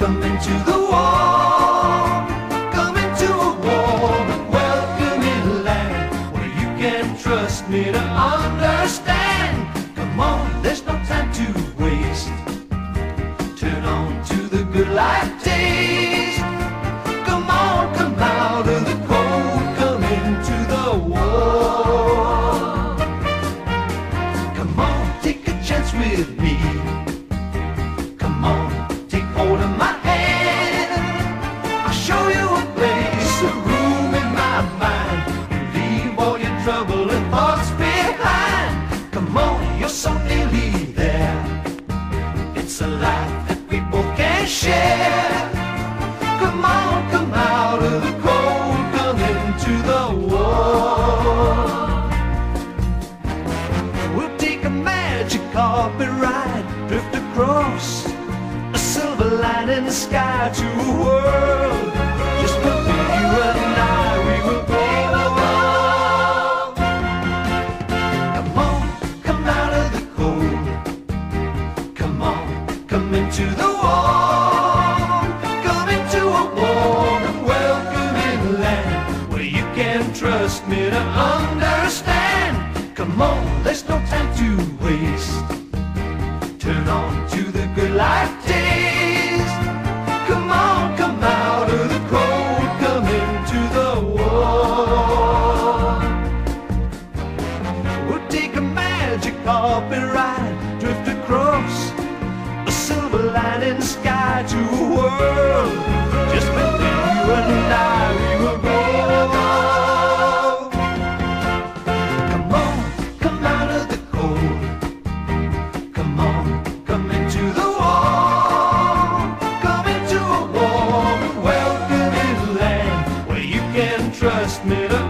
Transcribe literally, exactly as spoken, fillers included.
come into the warm, come into a warm and welcoming land where you can trust me to understand. Come on, there's no time to waste. Turn on to the good life taste. Come on, come out of the cold, come into the warm. Come on, take a chance with me. Come on, take hold of my hand. I'll show you a place, a room in my mind. You leave all your trouble and thoughts behind. Come on, you're so nearly there. It's a life that we both can share. Come on, come out of the cold, come into the warm. We'll take a magic carpet ride, drift across a silver line in the sky to a world just between you and I. We will go. Come on, come out of the cold. Come on, come into the warm. Come into a warm and welcoming land where you can trust me to understand. Come on, there's no time to waste. Turn on to the good life taste. Come on, come out of the cold, come into the warm. We'll take a magic carpet ride, drift across a silver line in the sky to a world just between you and I. We will go. Come on, come out of the cold. Come on, come into the warm. Come into a warm and welcoming land where you can trust me to